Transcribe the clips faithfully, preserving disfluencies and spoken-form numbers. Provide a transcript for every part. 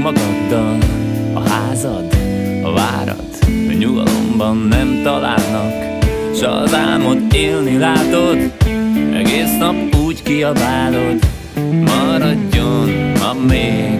magaddal. A házad, a várad, a nyugalomban nem találnak, s az álmod élni látod, egész nap úgy kiabálod, maradjon ma még.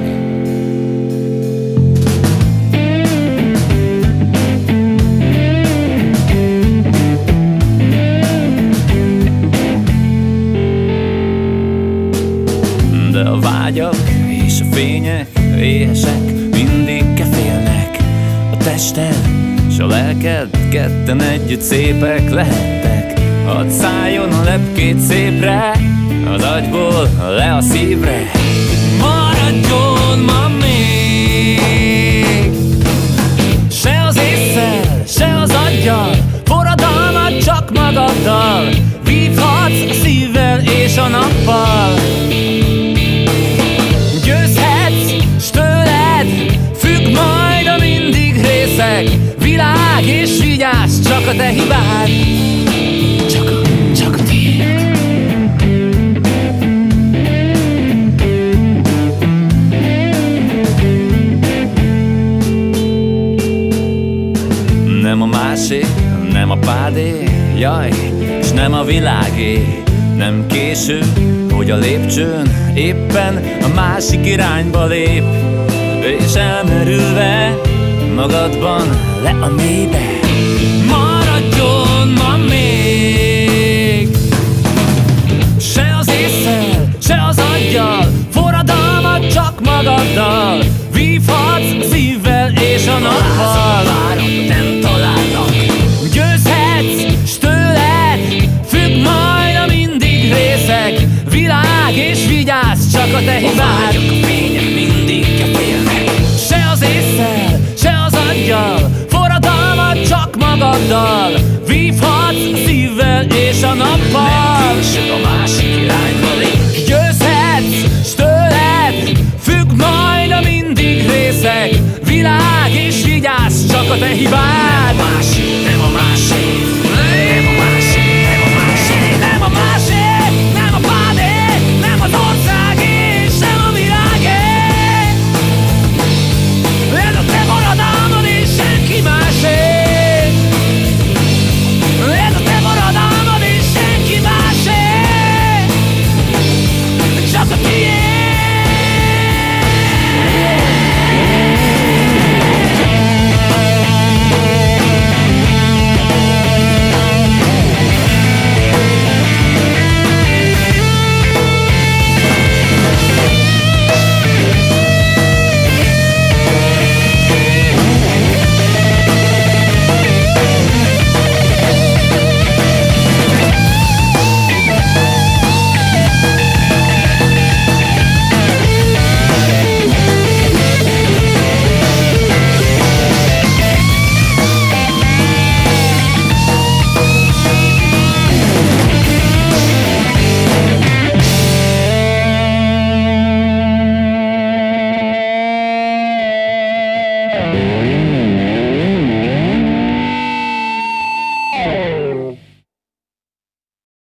De a vágyak és a fények éhesek, mindig kefélnek. A tested s a lelked ketten együtt szépek lehettek. Hadd szálljon a lepkét szépre, az agyból le a szívre. Maradjon ma még. Se az ésszel, se az aggyal, forradalmat csak magaddal. Vívhatsz a szívvel és a nappal. Világ és vigyázz, csak a te hibád, csak a, csak a tiéd. Nem a másik, nem a pádé, jaj, s nem a világé. Nem késő, hogy a lépcsőn éppen a másik irányba lép, és elmerülve magadban le a mélybe. Maradjon ma még. Se az ésszel, se az aggyal, forradalmat csak magaddal. Vívhatsz a szívvel és a nappal. Nem találnak. Győzhetsz, s tőled függ majd a mindig részeg. Világ és vigyázz, csak a te hibád. A fények mindig kefélnek. Se az ésszel, se az aggyal, forradalmat csak magaddal. Vívhatsz a szívvel és a nappal. Nem késő, a másik irányba lép. Győzhetsz, s tőled függ majd a mindig részeg. Világ és vigyázz, csak a te hibád.